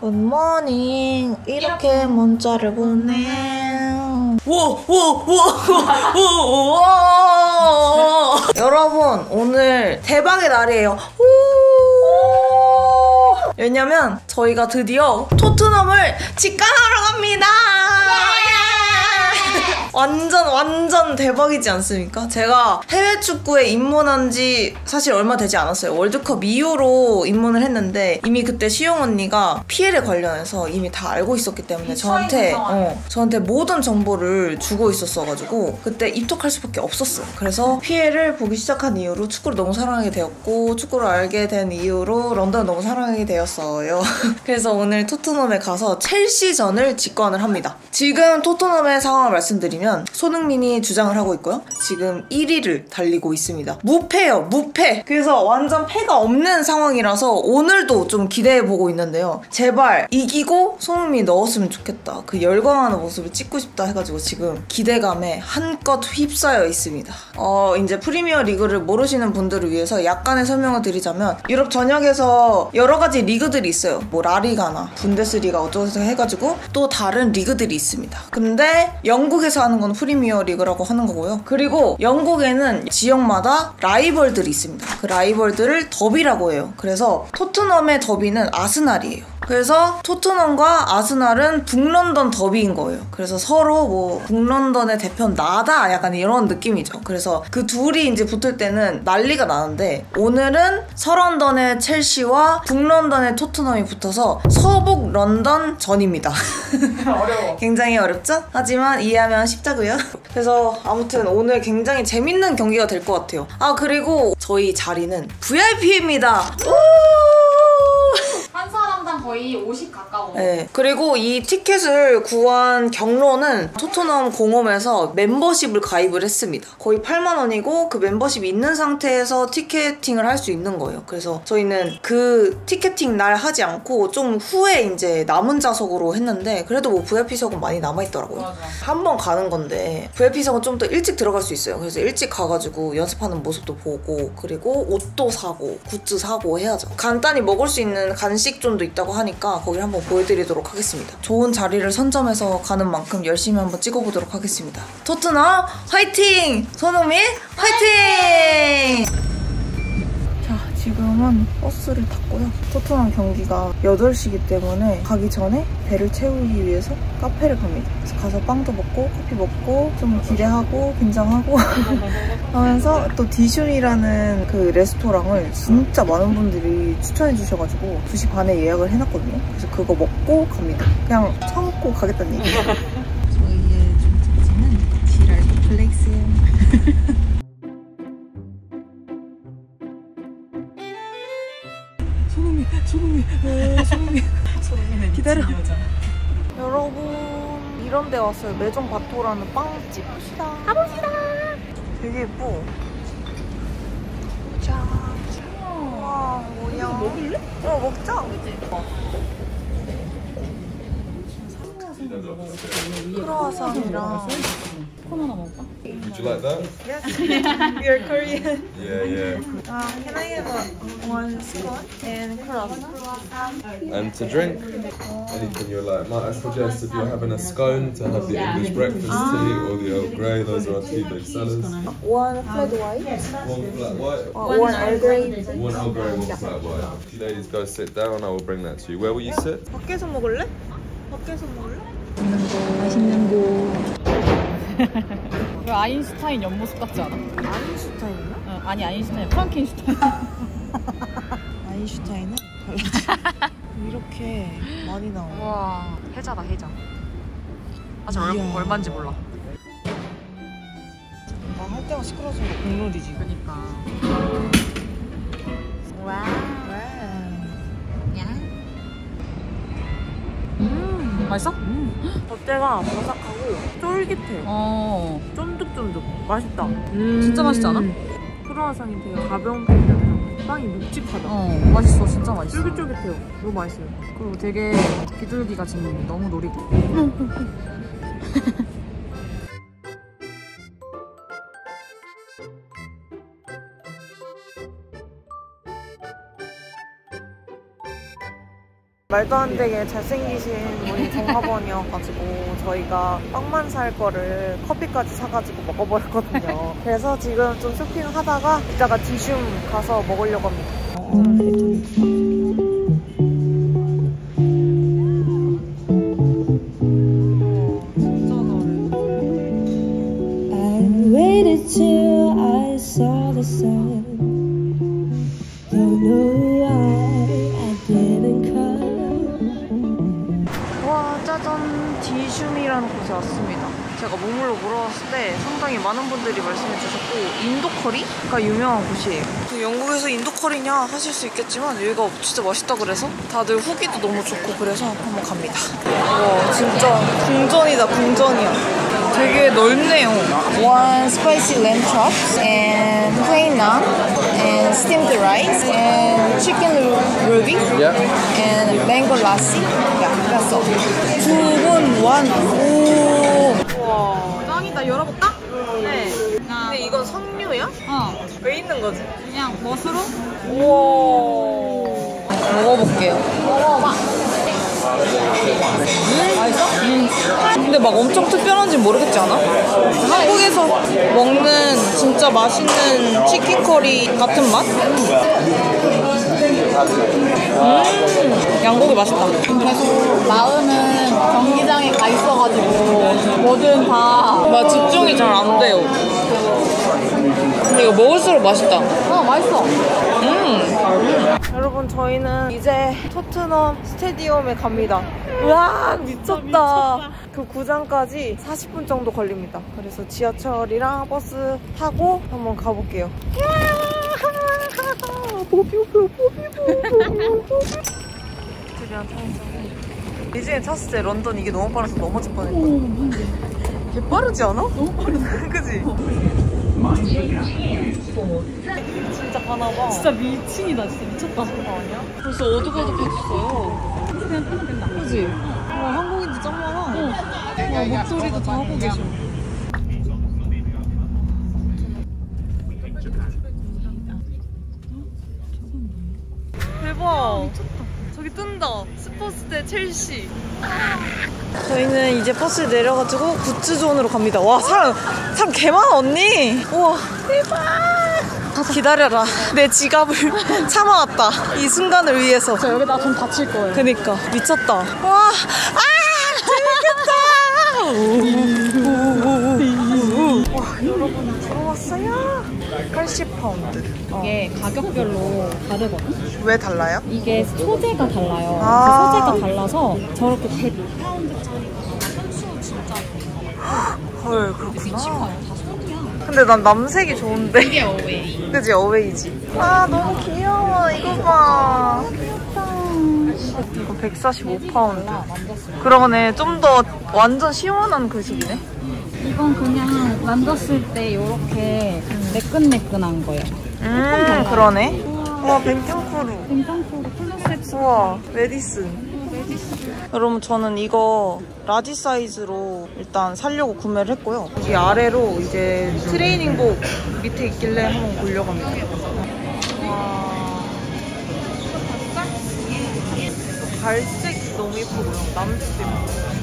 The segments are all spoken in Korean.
굿모닝 이렇게 문자를 보내. 여러분 오늘 대박의 날이에요. 왜냐면 저희가 드디어 토트넘을 직관하러 갑니다. 완전 대박이지 않습니까? 제가 해외 축구에 입문한 지 사실 얼마 되지 않았어요. 월드컵 이후로 입문을 했는데 이미 그때 시영 언니가 PL에 관련해서 이미 다 알고 있었기 때문에 저한테 모든 정보를 주고 있었어가지고 그때 입덕할 수밖에 없었어요. 그래서 PL을 보기 시작한 이후로 축구를 너무 사랑하게 되었고 축구를 알게 된 이후로 런던을 너무 사랑하게 되었어요. 그래서 오늘 토트넘에 가서 첼시전을 직관을 합니다. 지금 토트넘의 상황을 말씀드리면 손흥민이 주장을 하고 있고요. 지금 1위를 달리고 있습니다. 무패요, 무패. 그래서 완전 패가 없는 상황이라서 오늘도 좀 기대해보고 있는데요. 제발 이기고 손흥민이 넣었으면 좋겠다. 그 열광하는 모습을 찍고 싶다 해가지고 지금 기대감에 한껏 휩싸여 있습니다. 이제 프리미어 리그를 모르시는 분들을 위해서 약간의 설명을 드리자면 유럽 전역에서 여러 가지 리그들이 있어요. 뭐 라리가나 분데스리가 어쩌고저쩌고 해가지고 또 다른 리그들이 있습니다. 근데 영국에서 하는 건 프리미어 리그라고 하는 거고요. 그리고 영국에는 지역마다 라이벌들이 있습니다. 그 라이벌들을 더비라고 해요. 그래서 토트넘의 더비는 아스날이에요. 그래서 토트넘과 아스날은 북런던 더비인 거예요. 그래서 서로 뭐 북런던의 대표는 나다 약간 이런 느낌이죠. 그래서 그 둘이 이제 붙을 때는 난리가 나는데 오늘은 서런던의 첼시와 북런던의 토트넘이 붙어서 서북 런던 전입니다. 어려워. 굉장히 어렵죠? 하지만 이해하면 쉽다고요. 그래서 아무튼 오늘 굉장히 재밌는 경기가 될 것 같아요. 그리고 저희 자리는 VIP입니다. 한 사람당 거의 50 가까워. 네. 그리고 이 티켓을 구한 경로는 토트넘 공홈에서 멤버십을 가입을 했습니다. 거의 8만 원이고 그 멤버십이 있는 상태에서 티켓팅을 할 수 있는 거예요. 그래서 저희는 그 티켓팅 날 하지 않고 좀 후에 이제 남은 좌석으로 했는데 그래도 뭐 VIP석은 많이 남아있더라고요. 한 번 가는 건데 VIP석은 좀 더 일찍 들어갈 수 있어요. 그래서 일찍 가가지고 연습하는 모습도 보고 그리고 옷도 사고 굿즈 사고 해야죠. 간단히 먹을 수 있는 간식존도 있다고 하니까 거기를 한번 보여드리도록 하겠습니다. 좋은 자리를 선점해서 가는 만큼 열심히 한번 찍어보도록 하겠습니다. 토트넘 화이팅! 손흥민 화이팅! 자, 지금은 버스를 탔고요. 토트넘 경기가 8시이기 때문에 가기 전에 배를 채우기 위해서 카페를 갑니다. 그래서 가서 빵도 먹고 커피 먹고 좀 기대하고 긴장하고 하면서 또 디슌이라는 그 레스토랑을 진짜 많은 분들이 추천해 주셔가지고 2시 반에 예약을 해놨거든요. 그래서 그거 먹고 갑니다. 그냥 참고 가겠다는 얘기예요. 저희의 목적지는 지랄 플레이스. 손흥민 기다려. 여러분 이런 데 왔어요. 메종 바토라는 빵집. 가봅시다. 되게 예뻐. 자, 와 뭐야. 이거 먹을래? 먹자. 크로와상이랑 콘 하나 먹을까? Would you like that? Yes. You're Korean. Yeah. Can I have one scone and croissant? And to drink, anything you like. Might I suggest if you're having a scone to have the English breakfast tea or the Earl Grey. Those are our two big sellers. One flat white. One flat white. One Earl Grey. One Earl Grey, one flat white. If you ladies go sit down, I will bring that to you. Where will you sit? 밖에서 먹을래? 밖에서 먹을래? 맛있는 곳. 왜 아인슈타인 옆모습 같지 않아? 아인슈타인이요? 응, 아니 아인슈타인, 프랑켄슈타인. 아인슈타인은 달라지. 이렇게 많이 나와요. 와, 해자다 해자. 아직 얼마인지 몰라. 할 때만 시끄러워지는 거 국룰이지. 그니까. 와. 맛있어? 겉대가 바삭하고 쫄깃해. 쫀득쫀득. 맛있다. 진짜 맛있지 않아? 크루아상이 되게 가벼운 편이잖아요. 빵이 묵직하다. 맛있어. 진짜 맛있어. 쫄깃쫄깃해요. 너무 맛있어요. 그리고 되게 비둘기가 지금 너무 노리고. 말도 안 되게 잘생기신 분이 종합원이어가지고 저희가 빵만 살 거를 커피까지 사가지고 먹어버렸거든요. 그래서 지금 좀 쇼핑하다가 이따가 디슘 가서 먹으려고 합니다. Till I saw the sun. Don't know why I didn't come. 와 짜잔, 디슘이라는 곳에 왔습니다. 제가 몸으로 물어봤을 때 상당히 많은 분들이 말씀해 주셨고 인도커리가 유명한 곳이에요. 영국에서 인도커리냐 하실 수 있겠지만 여기가 진짜 맛있다 그래서 다들 후기도 너무 좋고 그래서 한번 갑니다. 와 진짜 궁전이다, 궁전이야. 되게 넓네요. One spicy lamb chops and plain naan and steamed rice and chicken ruby and mango lassi. Yeah, that's all. 두분 완. 오. 와. 짱이다. 열어볼까? 네. 근데 이건 석류야? 왜 있는 거지? 그냥 멋으로? 우와. 먹어볼게요. 먹어봐. 맛있어? 근데 막 엄청 특별한지 모르겠지 않아? 한국에서 먹는 진짜 맛있는 치킨 커리 같은 맛? 양고기 맛있다. 계속 마음은 경기장에 가 있어가지고 뭐든 다 집중이 잘 안 돼요. 근데 이거 먹을수록 맛있다. 맛있어. 여러분 저희는 이제 토트넘 스테디움에 갑니다. 우와 미쳤다. 그 구장까지 40분 정도 걸립니다. 그래서 지하철이랑 버스 타고 한번 가볼게요. 예전에 탔을 때 런던 이게 너무 빠르서 넘어질 뻔했다. 개 빠르지 않아? 너무 빠르다. 그지? 진짜 가나봐. 진짜 미친이다. 진짜 미쳤다. 아니야? 벌써 어둑어둑해졌어요. 그냥 타면 된다. 그지? 와 한국인도 짱 많아. 와 목소리도 다 하고 계셔. 대박. 미쳤다. 저기 뜬다. 스포츠 대 첼시. 저희는 이제 버스에 내려가지고 굿즈존으로 갑니다. 와 사람 개 많아 언니. 우와 대박. 기다려라. 내 지갑을 참아왔다. 이 순간을 위해서. 저 여기다 돈 바칠 거예요. 그니까 미쳤다. 와 재밌겠다. 와 여러분 들어왔어요. 80파운드. 이게 가격별로 다르거든? 왜 달라요? 이게 소재가 달라요. 아. 그 소재가 달라서 저렇게 100파운드짜리가 선수 진짜 헐 그렇구나. 다 손이야. 근데 난 남색이 좋은데. 이게 어웨이. 그지 어웨이지. 아 너무 귀여워. 이거 봐. 이거 145파운드. 그러네. 좀 더 완전 시원한 그 식이네. 이건 그냥 만졌을 때 이렇게 매끈매끈한 거예요. 그러네. 와 벤탄쿠르. 벤탄쿠르 플러스 우와 메디슨. 여러분 저는 이거 라지 사이즈로 일단 사려고 구매를 했고요. 여기 아래로 이제 트레이닝복 밑에 있길래 한번 보려고 합니다. 와. 갈색 너무 예쁘고요. 남색도 예쁘고.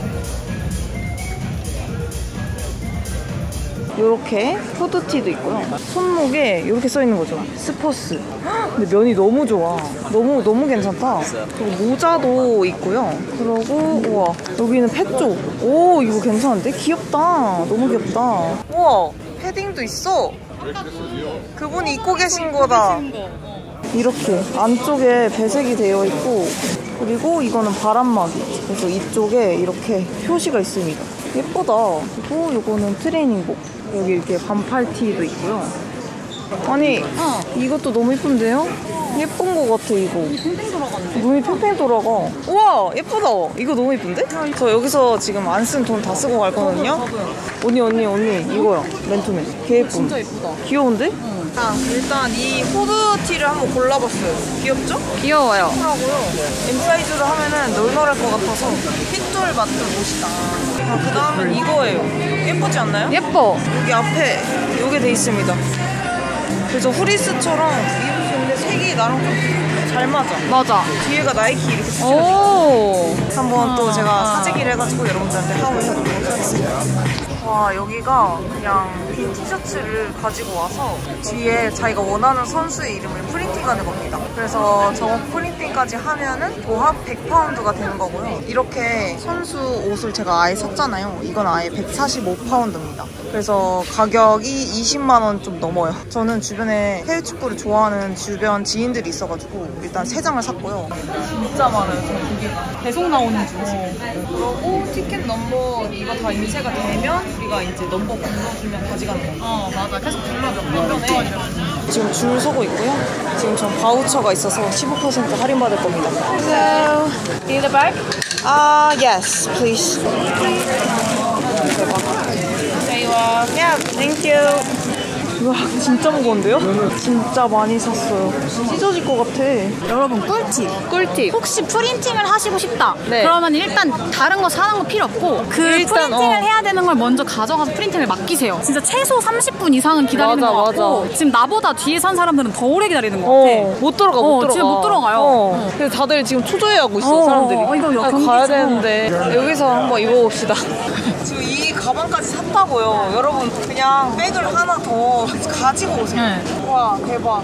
요렇게 후드티도 있고요. 손목에 이렇게 써있는 거죠. 스포츠. 근데 면이 너무 좋아. 너무 괜찮다. 그리고 모자도 있고요. 그리고 우와 여기는 펫조. 오 이거 괜찮은데? 귀엽다. 너무 귀엽다. 우와 패딩도 있어. 그분이 입고 계신 거다. 이렇게 안쪽에 배색이 되어 있고 그리고 이거는 바람막이. 그래서 이쪽에 이렇게 표시가 있습니다. 예쁘다. 그리고 이거는 트레이닝복. 여기 이렇게 반팔티도 있고요. 아니 이것도 너무 예쁜데요? 예쁜 거 같아 이거. 팽팽 돌아가는데? 눈이 팽팽 돌아가. 우와 예쁘다. 이거 너무 예쁜데? 저 여기서 지금 안 쓴 돈 다 쓰고 갈 거거든요. 언니 이거야. 맨투맨. 개 예쁨. 진짜 예쁘다. 귀여운데? 일단 이 후드티를 한번 골라봤어요. 귀엽죠? 귀여워요. 하고요. M 사이즈로 하면은 널널할 것 같아서 핏돌 맞는 옷이다. 그 다음은 이거예요. 예쁘지 않나요? 예뻐. 여기 앞에 이게 돼 있습니다. 그래서 후리스처럼 입으시는데 색이 나랑 좀 잘 맞아. 맞아. 뒤에가 나이키 이렇게 붙여져. 오. 한번 또 제가 사재기를 해가지고 여러분들한테 하고 해드리도록 하겠습니다. 와, 여기가 그냥 빈 티셔츠를 가지고 와서 뒤에 자기가 원하는 선수의 이름을 프린팅하는 겁니다. 그래서 저거 프린팅까지 하면은 도합 100파운드가 되는 거고요. 이렇게 선수 옷을 제가 아예 샀잖아요. 이건 아예 145파운드입니다. 그래서 가격이 20만 원 좀 넘어요. 저는 주변에 해외 축구를 좋아하는 주변 지인들이 있어가지고 일단 3장을 샀고요. 진짜 많아요, 저 고기가. 계속 나오는 중. 그리고 티켓 넘버 이거 다 인쇄가 되면 우리가 이제 넘버 불러주면 가져가는 거예요. 맞아. 계속 불러줘. 그러네. 지금 줄 서고 있고요. 지금 전 바우처가 있어서 15% 할인받을 겁니다. Hello. In the back? Yes, please. 대박. Yeah, thank you. 우와, 진짜 무거운데요? 진짜 많이 샀어요. 찢어질 것 같아. 여러분 꿀팁. 혹시 프린팅을 하시고 싶다. 네. 그러면 일단 다른 거 사는 거 필요 없고 그 일단, 프린팅을 해야 되는 걸 먼저 가져가서 프린팅을 맡기세요. 진짜 최소 30분 이상은 기다리는 맞아, 것 같고 맞아. 지금 나보다 뒤에 산 사람들은 더 오래 기다리는 것 같아. 못 들어가. 지금 못 들어가요. 그래서 다들 지금 초조해하고 있어, 사람들이. 이거 가야 되는데. 여기서 한번 입어봅시다. 지금 이 가방까지 샀다고요. 여러분, 그냥 백을 하나 더 가지고 오세요. 네. 와, 대박.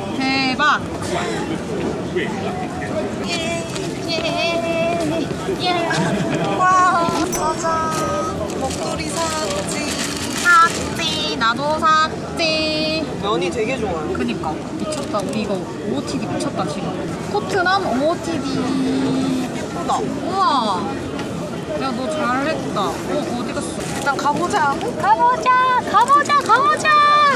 와, 짜잔. 목도리 샀지. 나도 샀지. 면이 되게 좋아요. 그니까 미쳤다. 우리 이거 OOTD 미쳤다 지금. 토트넘 OOTD. 예쁘다. 우와. 야, 너 잘했다. 어디 갔어? 일단 가보자. 가보자.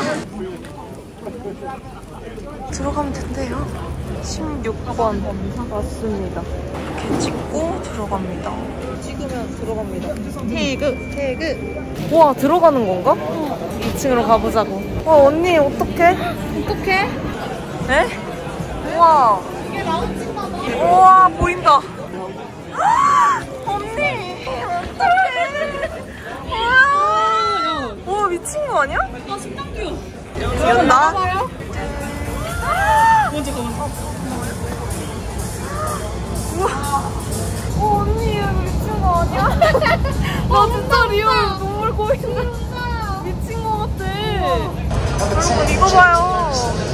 들어가면 된대요. 16번 맞습니다. 이렇게 찍고 들어갑니다. 찍으면 들어갑니다. 태그. 와, 들어가는 건가? 2층으로 가보자고. 와, 언니 어떡해? 에? 우와. 우와, 보인다. 언니 어떡해. 우와, 미친 거 아니야? 심장규. 연나? 먼저 가. 우와. 언니 이거 미친 거 아니야? 나 진짜 리얼 눈물 고인다. 미친 거 같아. 여러분 이거 봐요.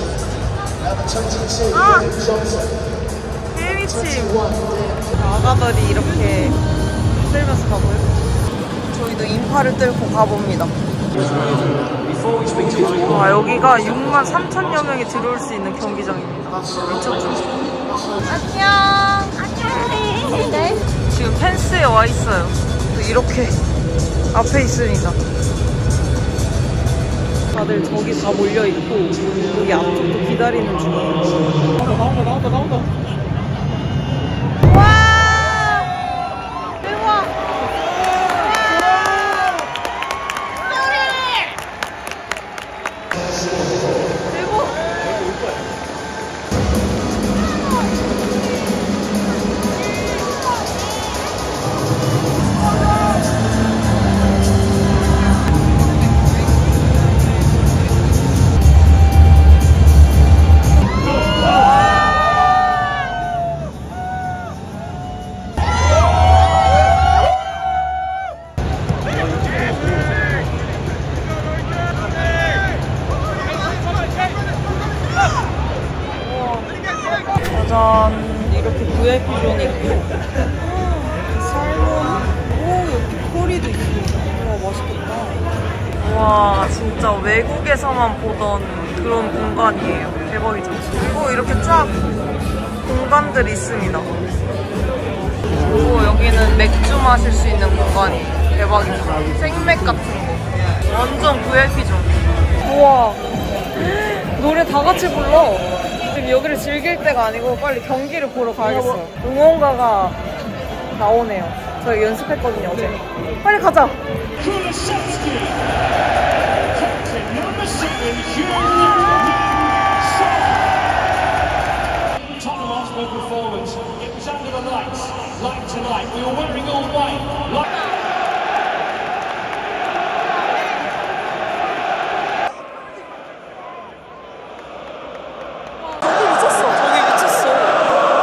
개미침. 아가들이 이렇게 쓸면서 가고요. 저희도 인파를 뚫고 가봅니다. 와, 여기가 6만 3천여 명이 들어올 수 있는 경기장입니다. 미쳤죠? 안녕. 지금 펜스에 와 있어요. 이렇게 앞에 있습니다. 다들 저기 다 몰려 있고 여기 앞쪽도 기다리는 중이에요. 나온다. 짜잔, 이렇게 VIP 존이 있고 살몬, 여기 코리도 있습니다. 와, 맛있겠다. 와, 진짜 외국에서만 보던 그런 공간이에요. 대박이죠. 그리고 이렇게 쫙 공간들이 있습니다. 그리고 여기는 맥주 마실 수 있는 공간이에요. 대박이죠. 생맥 같은 거. 완전 VIP 존. 우와, 노래 다 같이 불러. 지금 여기를 즐길 때가 아니고 빨리 경기를 보러 가야겠어요. 응원가가 나오네요. 저희 연습했거든요, 어제. 빨리 가자. performance. It was under the lights, light to light. We were wearing all white. 저기 미쳤어.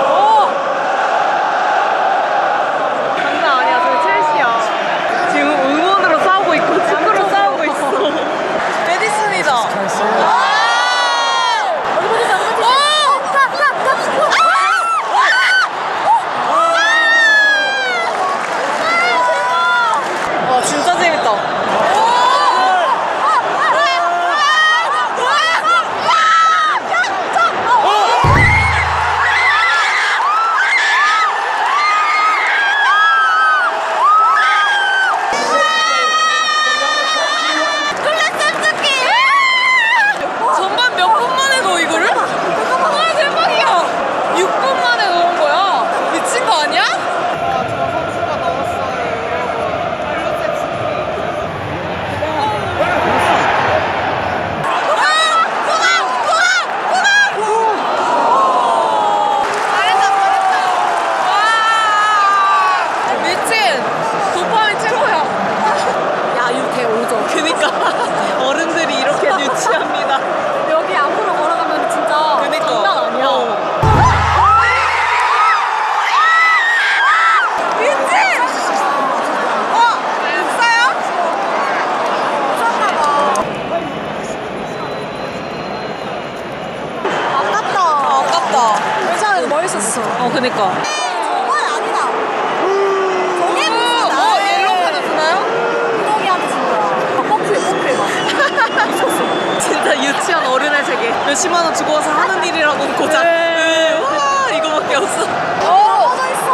그니까. 정말 아니다. 저게 무슨 옐로우 카드 주나요? 구덩이한테 준 거야. 뽀클 막. 진짜 유치한 어른의 세계. 몇십만 원 주고 와서 하는 일이라고는 고작 와 이거밖에 없어. 떨어져 있어.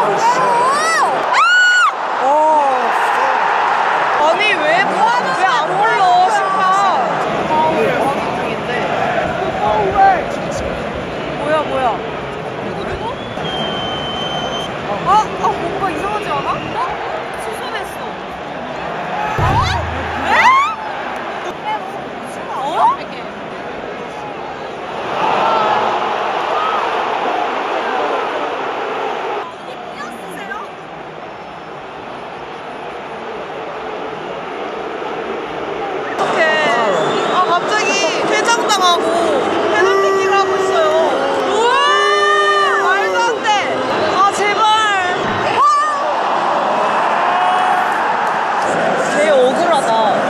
아니 왜 안 불러 심판. 파울 확인 중인데. 뭐야? 뭔가 이상하지 않아? 수선했어. 왜? 갑자기 퇴장당하고 페널티킥을 하고 있어요. 우와! 말도 안 돼. 제발. 되게 억울하다.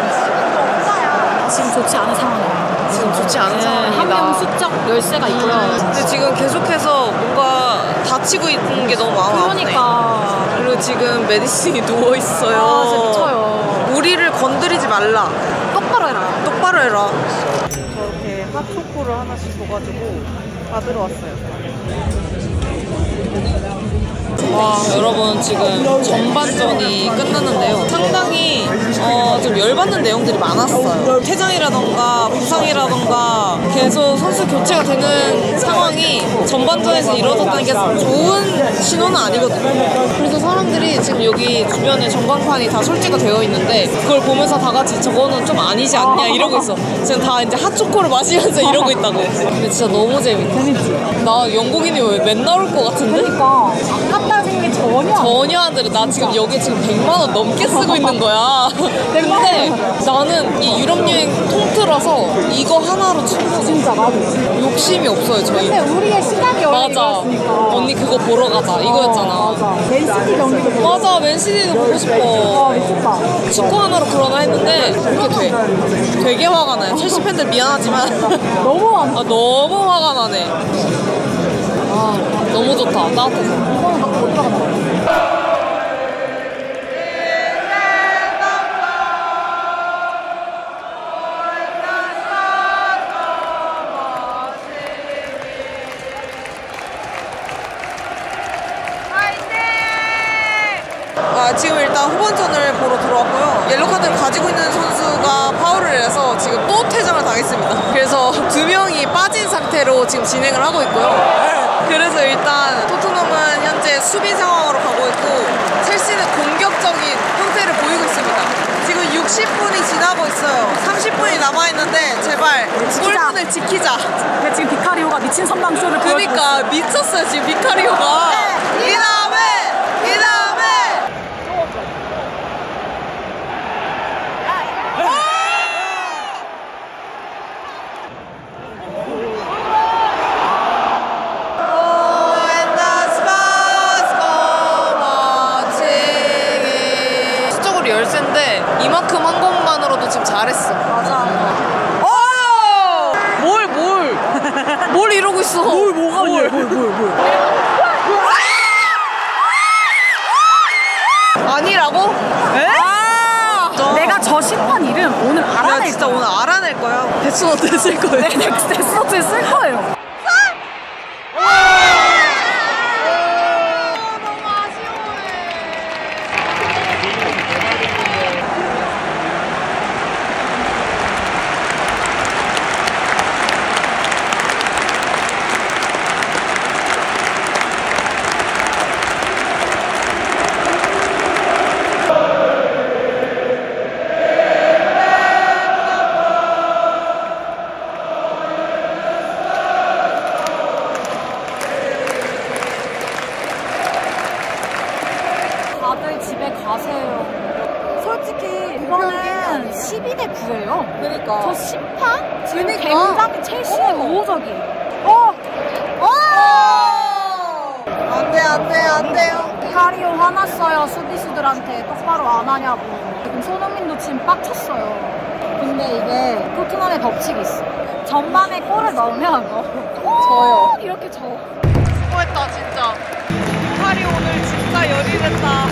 지금 좋지 않은 상황이에요. 지금 좋지 않은 상황입니다. 한 명 수적 열쇠가 있고요. 근데 지금 계속해서 뭔가 다치고 있는 게 너무 마음 아프네. 그러니까. 그리고 지금 메디슨이 누워 있어요. 진짜 미쳐요. 우리를 건드리지 말라. 똑바로 해라. 똑바로 해라. 저렇게 핫초코를 하나씩 줘가지고 받으러 왔어요. 와, 여러분 지금 전반전이 끝났는데요. 상당히 좀 열받는 내용들이 많았어요. 퇴장이라던가 부상이라던가 계속 선수 교체가 되는 상황이 전반전에서 이루어졌다는 게 좋은 신호는 아니거든요. 그래서 사람들이 지금 여기 주변에 전광판이 다 설치가 되어 있는데 그걸 보면서 다 같이 저거는 좀 아니지 않냐 이러고 있어. 지금 다 이제 핫초코를 마시면서 이러고 있다고. 근데 진짜 너무 재밌다. 나 영국인이 왜 맨날 올 것 같은데? 그러니까 아깝다 생각이 전혀 안 들어. 나 지금 여기 지금 100만 원 넘게 쓰고 있는 거야. 근데 나는 이 유럽 여행 통틀어서 이거 하나로 충분해. 진짜 나도. 욕심이 없어요 저희. 근데 우리의 시간이 맞아. 여행이었으니까. 언니 그거 보러 가자 이거였잖아. 맞아. 맨시티 경기도 보고. 맞아. 맨시티도 보고 싶어. 미쳤다. 축구 하나로 그러나 했는데 그렇게 돼. 되게 화가 나요. 첼시 팬들 미안하지만 너무 안 너무 화가 나네. 너무 좋다. 따뜻해서. 이거는 막 못 들어간다. 지금 일단 후반전을 보러 들어왔고요. 옐로카드를 가지고 있는 선수가 파울을 해서 지금 또 퇴장을 당했습니다. 그래서 2명이 빠진 상태로 지금 진행을 하고 있고요. 그래서 일단 토트넘은 현재 수비 상황으로 가고 있고 첼시는 공격적인 형태를 보이고 있습니다. 지금 60분이 지나고 있어요. 30분이 남아있는데 제발 골문을 지키자. 근데 지금 비카리오가 미친 선방쇼를 그러니까 미쳤어요 지금 비카리오가. 이 다음에 열쇠인데 이만큼 한 것만으로도 지금 잘했어. 맞아. 뭘 이러고 있어? 뭐가 뭘? 아니라고? 에? 내가 저 심판 이름 오늘 알아낼 야, 진짜 거야. 오늘 알아낼 거야. 데스노트에 쓸 거예요. 네, 데스노트에 쓸 거예요. 다들 집에 가세요. 솔직히 이거는 12대 9예요. 그러니까. 저 심판 지금 그러니까. 굉장히 첼시의 우호적이에요. 안 돼요. 비카리오 화났어요. 수비수들한테 똑바로 안 하냐고. 지금 손흥민도 지금 빡쳤어요. 근데 이게 토트넘의 법칙이 있어. 전반에 골을 넣으면 져요. 이렇게 져. 수고했다 진짜. 살이 오늘 진짜 열일했다.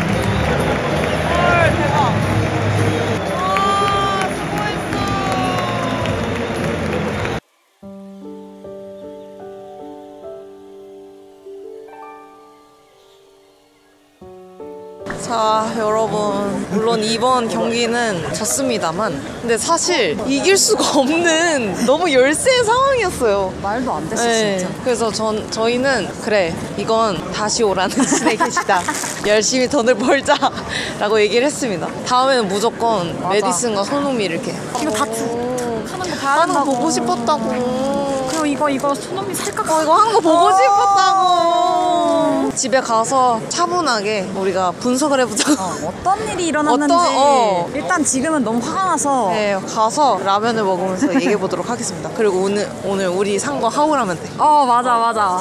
헐, 대박. 와, 수고했어. 자, 여러분, 물론 이번 경기는 졌습니다만 근데 사실 이길 수가 없는 너무 열세의 상황이었어요. 말도 안 됐어, 네, 진짜. 그래서 저희는 그래, 이건 다시 오라는 신의 계시다. 열심히 돈을 벌자 라고 얘기를 했습니다. 다음에는 무조건 맞아. 메디슨과 손흥민 이렇게 이거 다투 하는 거 보고 싶었다고. 그리고 이거 손흥민 살짝 이거 하는 거 보고 싶었다고. 집에 가서 차분하게 우리가 분석을 해보자. 어떤 일이 일어났는지 일단 지금은 너무 화가 나서 네, 가서 라면을 먹으면서 얘기해 보도록 하겠습니다. 그리고 오늘 우리 산 거 하울하면 돼. 맞아.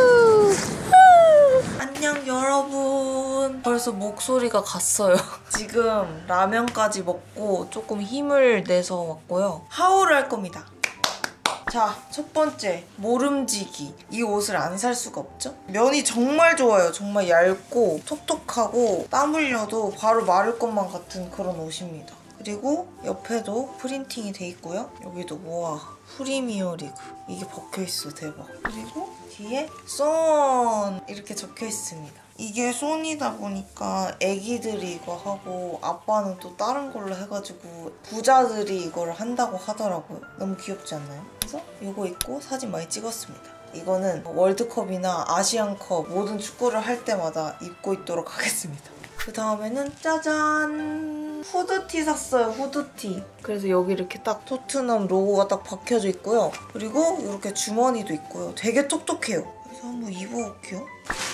안녕 여러분. 벌써 목소리가 갔어요. 지금 라면까지 먹고 조금 힘을 내서 왔고요. 하울을 할 겁니다. 자, 첫 번째, 모름지기. 이 옷을 안 살 수가 없죠? 면이 정말 좋아요. 정말 얇고 톡톡하고 땀 흘려도 바로 마를 것만 같은 그런 옷입니다. 그리고 옆에도 프린팅이 돼 있고요. 여기도 우와, 프리미어 리그. 이게 박혀있어, 대박. 그리고 뒤에 쏜 이렇게 적혀 있습니다. 이게 쏜이다 보니까 애기들이 이거 하고 아빠는 또 다른 걸로 해가지고 부자들이 이거를 한다고 하더라고요. 너무 귀엽지 않나요? 그래서 이거 입고 사진 많이 찍었습니다. 이거는 월드컵이나 아시안컵 모든 축구를 할 때마다 입고 있도록 하겠습니다. 그 다음에는 짜잔! 후드티 샀어요, 후드티. 그래서 여기 이렇게 딱 토트넘 로고가 딱 박혀져 있고요. 그리고 이렇게 주머니도 있고요. 되게 톡톡해요. 그래서 한번 입어볼게요.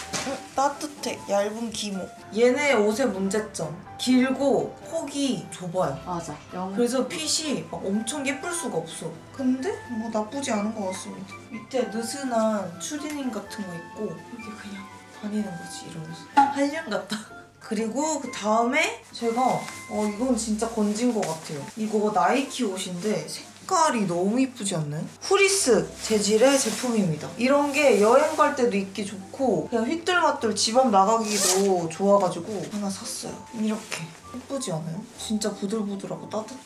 따뜻해. 얇은 기모. 얘네 옷의 문제점. 길고 폭이 좁아요. 맞아. 그래서 핏이 막 엄청 예쁠 수가 없어. 근데 뭐 나쁘지 않은 것 같습니다. 밑에 느슨한 추리닝 같은 거 있고 이렇게 그냥 다니는 거지, 이러면서. 한량 같다. 그리고 그 다음에 제가 이건 진짜 건진 것 같아요. 이거 나이키 옷인데 색깔이 너무 이쁘지 않나요? 후리스 재질의 제품입니다. 이런 게 여행 갈 때도 입기 좋고 그냥 휘뚤마뚤 집 앞 나가기도 좋아가지고 하나 샀어요. 이렇게 예쁘지 않아요? 진짜 부들부들하고 따뜻해.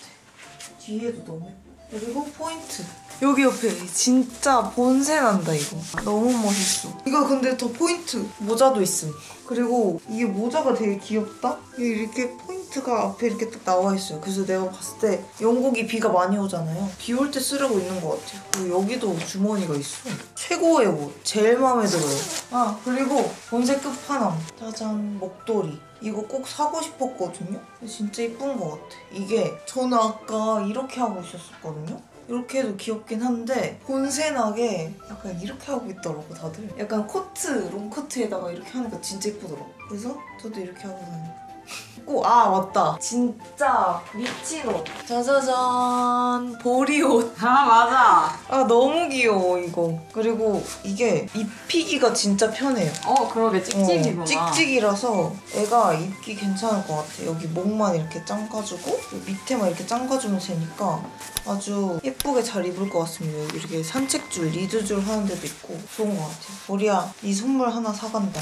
뒤에도 너무 예뻐. 그리고 포인트. 여기 옆에 진짜 본새 난다, 이거. 너무 멋있어. 이거 근데 더 포인트. 모자도 있음. 그리고 이게 모자가 되게 귀엽다? 이렇게 포인트가 앞에 이렇게 딱 나와 있어요. 그래서 내가 봤을 때 영국이 비가 많이 오잖아요. 비 올 때 쓰려고 있는 것 같아요. 그리고 여기도 주머니가 있어. 최고의 옷. 제일 마음에 들어요. 그리고 본새 끝판왕. 짜잔, 목도리. 이거 꼭 사고 싶었거든요? 진짜 이쁜 것 같아. 이게 저는 아까 이렇게 하고 있었거든요? 이렇게 해도 귀엽긴 한데 본새나게 약간 이렇게 하고 있더라고, 다들. 약간 코트, 롱코트에다가 이렇게 하니까 진짜 이쁘더라고. 그래서 저도 이렇게 하고 다녀요. 맞다. 진짜 미친 옷. 짜자잔, 보리옷. 맞아. 너무 귀여워, 이거. 그리고 이게 입히기가 진짜 편해요. 그러게 찍찍이구나. 찍찍이라서 애가 입기 괜찮을 것 같아. 여기 목만 이렇게 짱가주고 밑에만 이렇게 짱가주면 되니까 아주 예쁘게 잘 입을 것 같습니다. 여기 이렇게 산책줄, 리드줄 하는 데도 있고 좋은 것 같아요. 보리야, 이 선물 하나 사간다.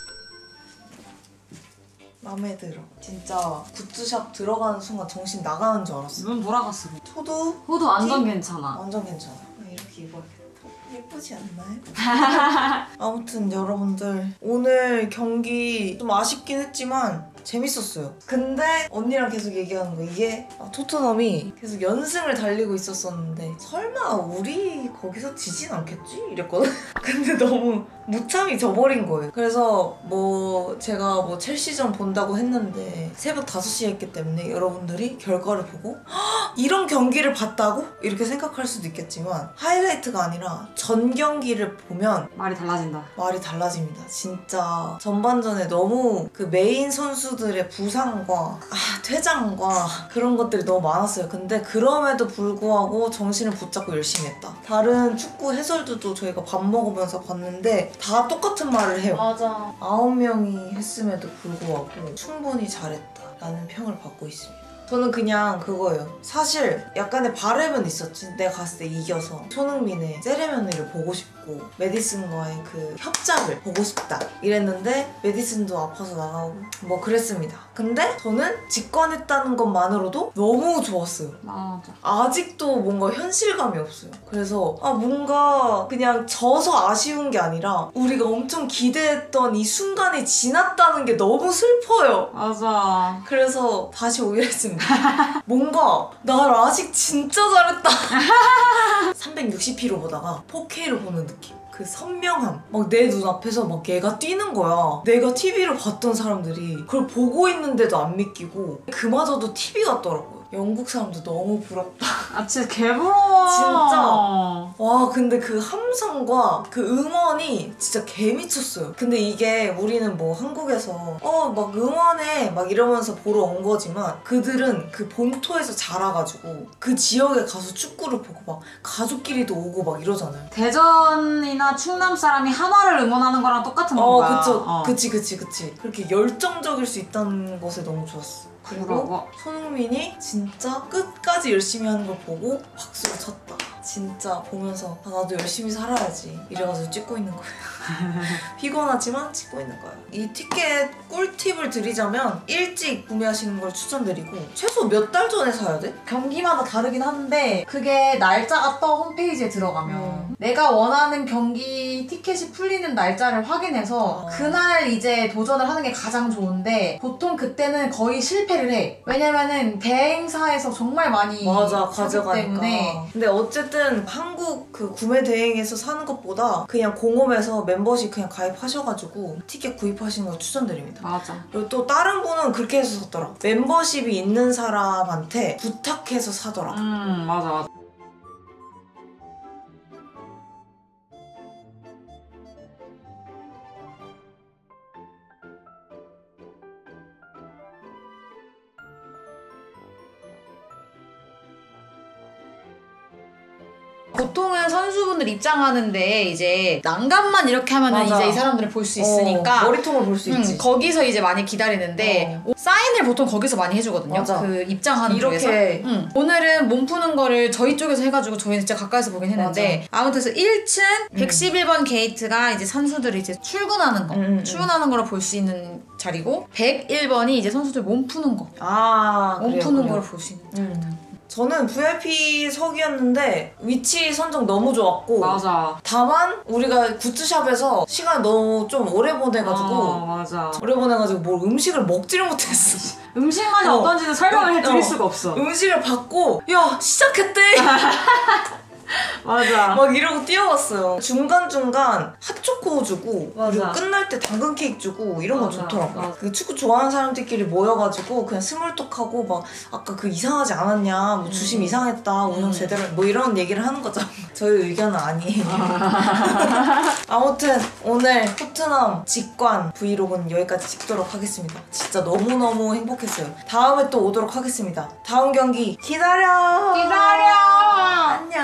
마음에 들어. 진짜 굿즈샵 들어가는 순간 정신 나가는 줄 알았어. 눈 돌아갔어. 호두 완전 괜찮아. 완전 괜찮아. 이렇게 입어야겠다. 예쁘지 않나요? 아무튼 여러분들, 오늘 경기 좀 아쉽긴 했지만 재밌었어요. 근데 언니랑 계속 얘기하는 거, 이게 토트넘이 계속 연승을 달리고 있었었는데 설마 우리 거기서 지진 않겠지? 이랬거든? 근데 너무 무참히 져버린 거예요. 그래서 제가 첼시전 본다고 했는데 새벽 5시에 했기 때문에 여러분들이 결과를 보고 이런 경기를 봤다고? 이렇게 생각할 수도 있겠지만 하이라이트가 아니라 전 경기를 보면 말이 달라진다. 말이 달라집니다. 진짜 전반전에 너무 그 메인 선수들의 부상과 퇴장과 그런 것들이 너무 많았어요. 근데 그럼에도 불구하고 정신을 붙잡고 열심히 했다. 다른 축구 해설들도 저희가 밥 먹으면서 봤는데 다 똑같은 말을 해요. 맞아. 9명이 했음에도 불구하고 충분히 잘했다 라는 평을 받고 있습니다. 저는 그냥 그거예요. 사실 약간의 바램은 있었지. 내가 갔을 때 이겨서 손흥민의 세레머니를 보고 싶고 싶고 메디슨과의 그 협작을 보고 싶다 이랬는데 메디슨도 아파서 나가고 뭐 그랬습니다. 근데 저는 직관했다는 것만으로도 너무 좋았어요. 맞아. 아직도 뭔가 현실감이 없어요. 그래서 뭔가 그냥 져서 아쉬운 게 아니라 우리가 엄청 기대했던 이 순간이 지났다는 게 너무 슬퍼요. 맞아. 그래서 다시 오기로 했습니다. 뭔가 나 아직 진짜 잘했다. 360p로 보다가 4K로 보는 느낌. 그 선명함. 막 내 눈앞에서 막 얘가 뛰는 거야. 내가 TV로 봤던 사람들이 그걸 보고 있는데도 안 믿기고 그마저도 TV 같더라고요. 영국 사람도 너무 부럽다. 아 진짜 개부러워. 진짜. 와 근데 그 함성과 그 응원이 진짜 개미쳤어요. 근데 이게 우리는 뭐 한국에서 막 응원해 막 이러면서 보러 온 거지만 그들은 그 본토에서 자라가지고 그 지역에 가서 축구를 보고 막 가족끼리도 오고 막 이러잖아요. 대전이나 충남 사람이 한화를 응원하는 거랑 똑같은 거야. 그쵸. 그치. 그렇게 열정적일 수 있다는 것에 너무 좋았어. 그리고 부러워. 손흥민이 진짜 끝까지 열심히 하는 걸 보고 박수를 쳤다. 진짜 보면서 나도 열심히 살아야지 이래가지고 찍고 있는 거예요. 피곤하지만 찍고 있는 거예요. 이 티켓 꿀팁을 드리자면 일찍 구매하시는 걸 추천드리고 최소 몇 달 전에 사야 돼? 경기마다 다르긴 한데 그게 날짜가 떠 홈페이지에 들어가면 내가 원하는 경기 티켓이 풀리는 날짜를 확인해서 그날 이제 도전을 하는 게 가장 좋은데 보통 그때는 거의 실패를 해. 왜냐면은 대행사에서 정말 많이 가져가니까. 때문에. 근데 어쨌든 한국 그 구매 대행에서 사는 것보다 그냥 공홈에서 멤버십 그냥 가입하셔가지고 티켓 구입하시는 거 추천드립니다. 맞아. 그리고 또 다른 분은 그렇게 해서 샀더라. 멤버십이 있는 사람한테 부탁해서 사더라. 맞아. 보통은 선수분들 입장하는데 이제 난간만 이렇게 하면은 맞아. 이제 이 사람들을 볼 수 있으니까 머리통을 볼 수 있지. 거기서 이제 많이 기다리는데 사인을 보통 거기서 많이 해주거든요. 맞아. 그 입장하는 이렇게. 쪽에서. 오늘은 몸 푸는 거를 저희 쪽에서 해가지고 저희는 진짜 가까이서 보긴 했는데 아무튼 그래서 1층 111번 게이트가 이제 선수들이 이제 출근하는 거 출근하는 거를 볼 수 있는 자리고 101번이 이제 선수들 몸 푸는 거 몸 푸는 거를 볼 수 있는 자리. 저는 VIP석이었는데 위치 선정 너무 좋았고 맞아. 다만 우리가 굿즈샵에서 시간 너무 좀 오래 보내가지고 맞아. 오래 보내가지고 뭘 음식을 먹지를 못했어. 음식만이 어떤지는 설명을 해드릴 수가 없어. 음식을 받고 야 시작했대. 맞아. 막 이러고 뛰어갔어요. 중간중간 핫초코 주고 맞아. 그리고 끝날 때 당근 케이크 주고 이런 거 맞아. 좋더라고. 맞아. 그 축구 좋아하는 사람들끼리 모여가지고 그냥 스몰톡하고 막 아까 그 이상하지 않았냐 뭐 주심 이상했다 운영 제대로 뭐 이런 얘기를 하는 거죠. 저희 의견은 아니에요. 아무튼 오늘 토트넘 직관 브이로그는 여기까지 찍도록 하겠습니다. 진짜 너무너무 행복했어요. 다음에 또 오도록 하겠습니다. 다음 경기 기다려. 기다려. 안녕.